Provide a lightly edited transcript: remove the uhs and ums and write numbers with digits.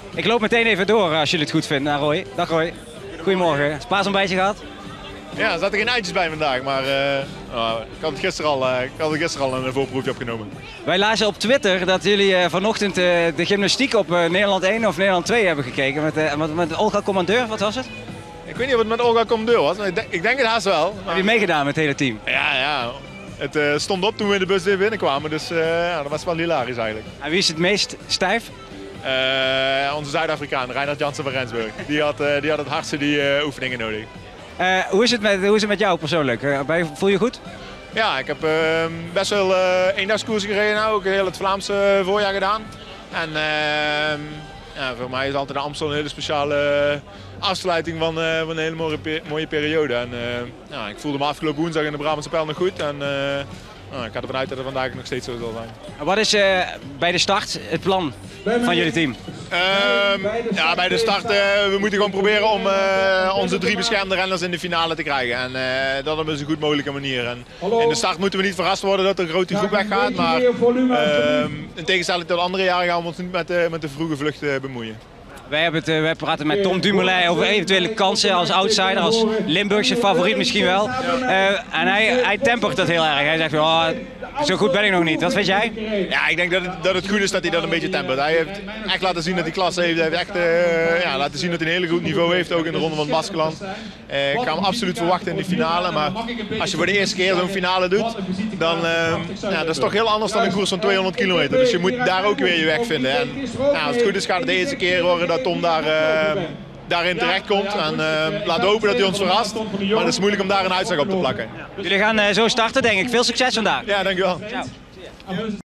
Ik loop meteen even door als jullie het goed vinden naar Roy. Dag Roy. Goedemorgen. Paasontbijtje gehad? Ja, er zaten geen eitjes bij vandaag, maar ik had het gisteren al een voorproefje opgenomen. Wij lazen op Twitter dat jullie vanochtend de gymnastiek op Nederland 1 of Nederland 2 hebben gekeken met Olga Commandeur. Wat was het? Ik weet niet of het met Olga Commandeur was, maar ik denk het haast wel. Maar... Heb je meegedaan met het hele team? Ja. Het stond op toen we in de bus weer binnenkwamen, dus dat was wel hilarisch eigenlijk. En wie is het meest stijf? Onze Zuid-Afrikaan, Reinhard Jansen van Rensburg. Die had het hardste die oefeningen nodig. Hoe is het met jou persoonlijk? Voel je je goed? Ja, ik heb best wel eendagskoersen gereden, ook heel het Vlaamse voorjaar gedaan. En voor mij is altijd de Amstel een hele speciale afsluiting van een hele mooie periode. En, ik voelde me afgelopen woensdag in de Brabantse Pijl nog goed. En, ik ga ervan uit dat het vandaag nog steeds zo zal zijn. Wat is bij de start het plan van jullie team? Bij de start we moeten gewoon proberen om onze 3 beschermde renners in de finale te krijgen. En dat op een zo goed mogelijke manier. En in de start moeten we niet verrast worden dat er een grote groep weggaat. Maar in tegenstelling tot andere jaren gaan we ons niet met de vroege vlucht bemoeien. Wij praten met Tom Dumoulin over eventuele kansen als outsider, als Limburgse favoriet misschien wel. En hij tempert dat heel erg. Hij zegt, zo goed ben ik nog niet. Wat vind jij? Ja, ik denk dat het goed is dat hij dat een beetje tempert. Hij heeft echt laten zien dat hij klasse heeft. Hij heeft echt laten zien dat hij een heel goed niveau heeft, ook in de Ronde van het Baskeland. Ik ga hem absoluut verwachten in die finale. Maar als je voor de eerste keer zo'n finale doet, dan dat is toch heel anders dan een koers van 200 kilometer. Dus je moet daar ook weer je weg vinden. En als het goed is gaat het deze keer worden dat Tom daarin terecht komt. En laten we hopen dat hij ons verrast. Maar het is moeilijk om daar een uitslag op te plakken. Jullie gaan zo starten denk ik. Veel succes vandaag. Ja, dankjewel. Ciao.